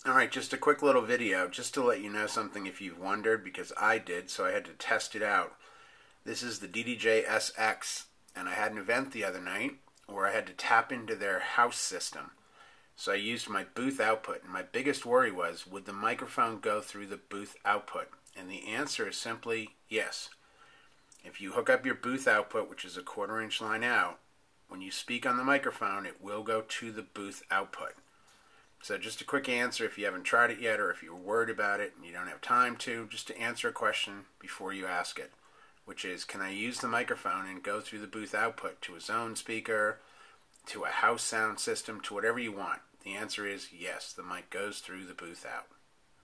Alright, just a quick little video just to let you know something if you've wondered, because I did, so I had to test it out. This is the DDJ-SX, and I had an event the other night where I had to tap into their house system. So I used my booth output, and my biggest worry was, would the microphone go through the booth output? And the answer is simply yes. If you hook up your booth output, which is a 1/4 inch line out, when you speak on the microphone, it will go to the booth output. So just a quick answer if you haven't tried it yet, or if you're worried about it and you don't have time to, just to answer a question before you ask it, which is, can I use the microphone and go through the booth output to a zone speaker, to a house sound system, to whatever you want? The answer is yes, the mic goes through the booth out.